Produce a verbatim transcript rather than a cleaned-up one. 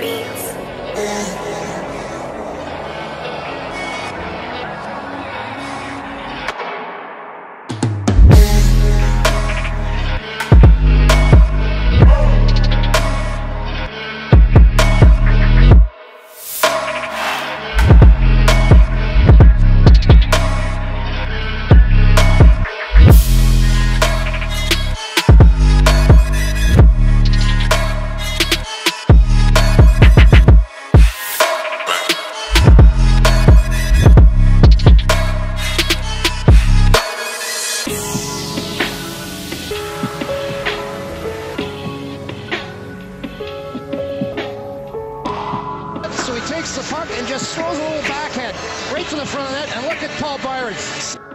Beats. So he takes the puck and just throws a little backhand right to the front of the net, and look at Paul Byron.